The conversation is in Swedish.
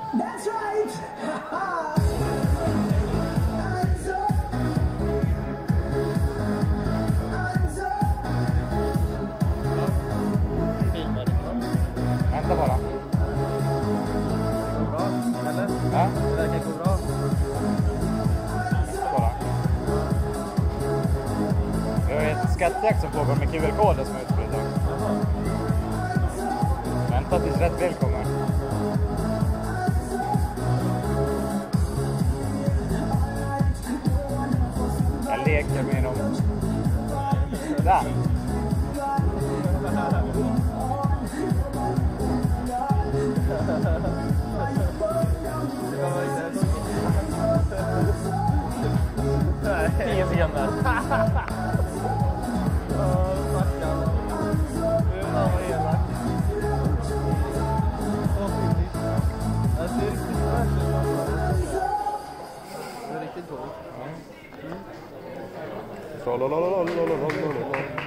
That's right. Vänta bara. Det går bra, eller? Ja? Det verkar gå bra. Vänta bara. Vi har ett skattjakt som pågår med QR-koder som är utspridda. Vänta tills rätt bil kommer. Jag leker med dem. Där. Nej, 10 sekunder. Stackarn. Han var elak. Det ser riktigt fräscht ut. Det är riktigt dåligt. Så